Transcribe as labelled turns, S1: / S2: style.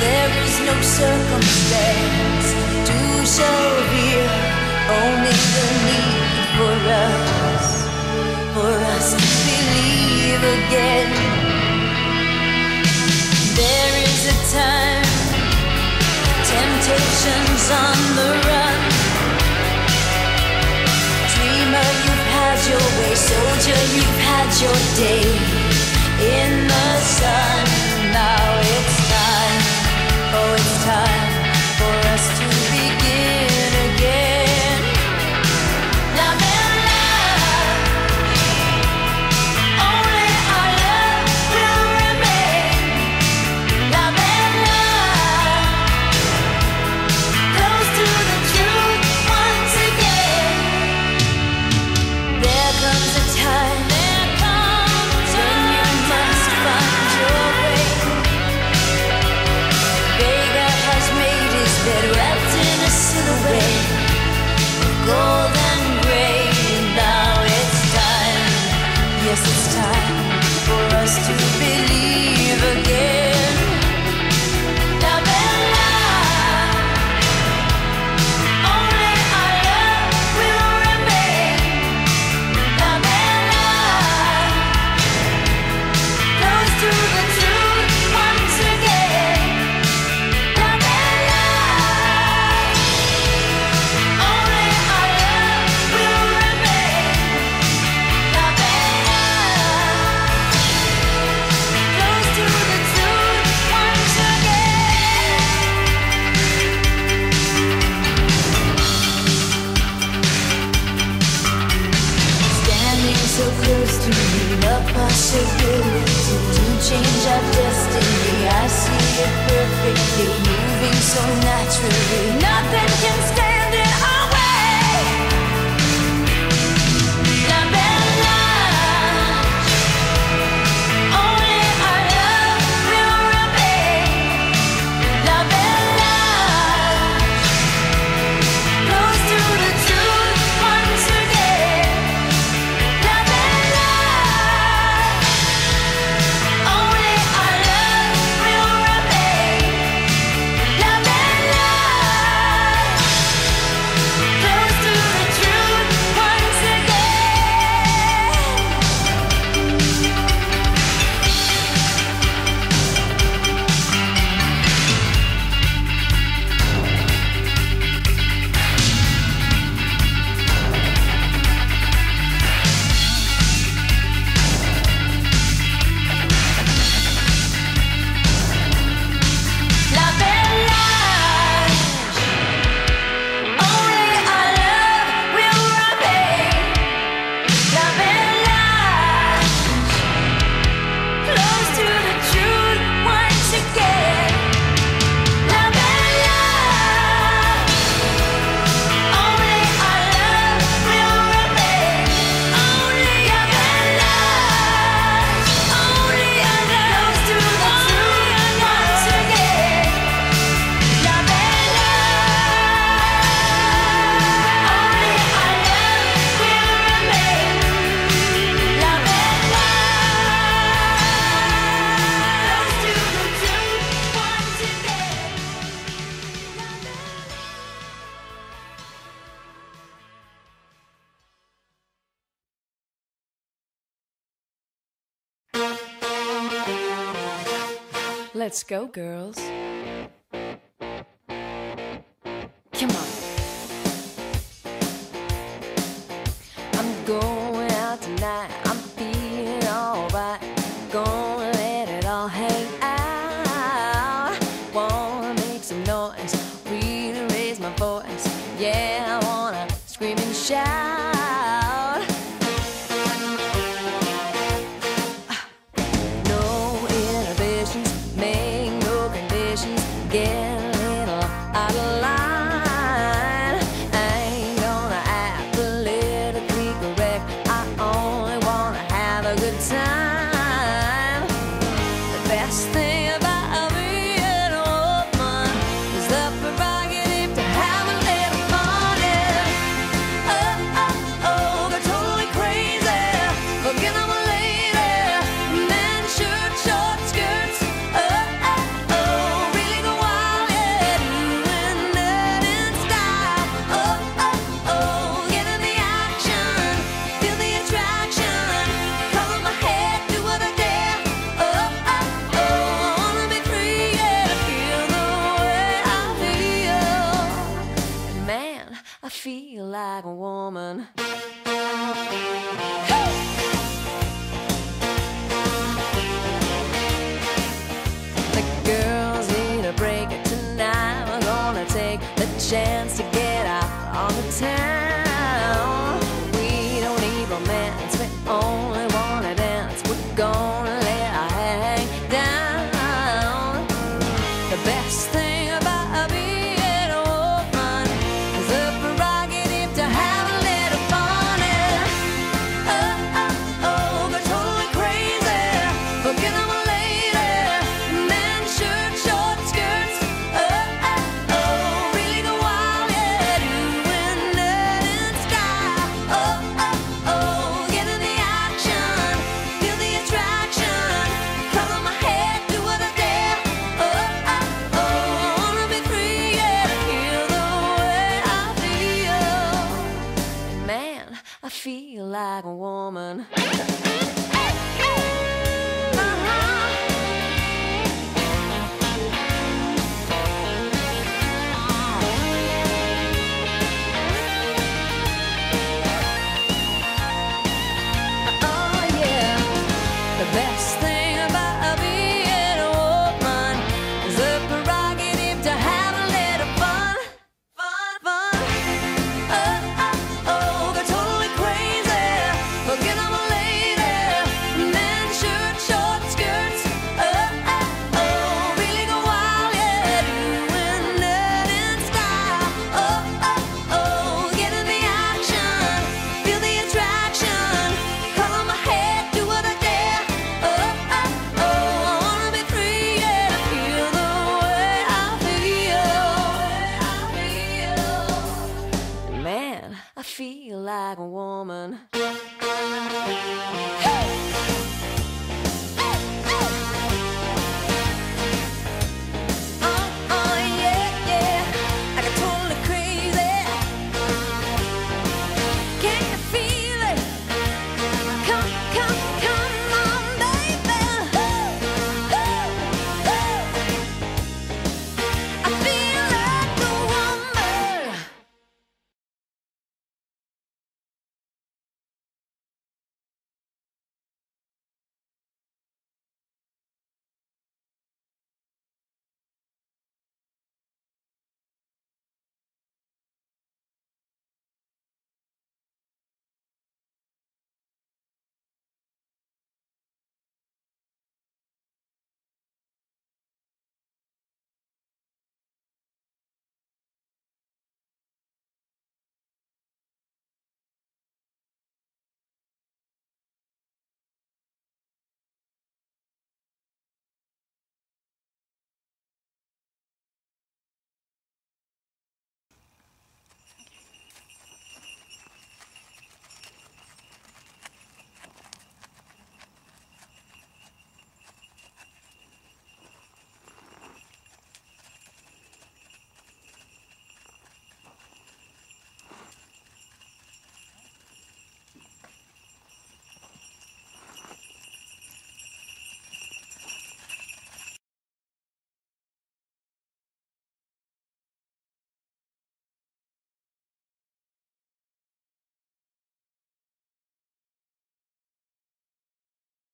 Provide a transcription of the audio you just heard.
S1: There is no circumstance to show here, only the need for us to believe again. There is a time, temptations on the run. Dreamer, you've had your way. Soldier, you've had your day in the sun. Now it's time, oh it's time for us to begin again. Love and love, only our love will remain. Love and love, close to the truth once again. There comes a time when you must find your way. Vega has made his bed, wrapped in a silhouette of gold and gray. Now it's time, yes it's time for us to believe again. Love and love, only our love will remain. Love and love, close to the truth once again. Love and love, only our love will remain. Love and love, close to the truth once again. Standing so close to me, the possibility to change our destiny. I see it perfectly, moving so naturally. Nothing can stand in our way. Love and love, only our love will remain. Love and love, close to the truth once again. Love and love, only our love will remain. Love and love, close to the truth once again. Love and love, only our love will remain. Love and love, close to the truth once again. Love and love, only our love will remain. Only love and love, only our love, close to the truth once again. Love and love, only our love will remain. Love and love, close to the truth once again.
S2: Let's go, girls. Come on. I'm going out tonight. I'm feeling alright. Gonna let it all hang out. Wanna make some noise, really raise my voice. Yeah, I wanna scream and shout. No inhibitions, make no conditions. Get a little out of line. I ain't gonna act politically correct. I only wanna have a good time. The best thing about being a woman is the feel like a woman.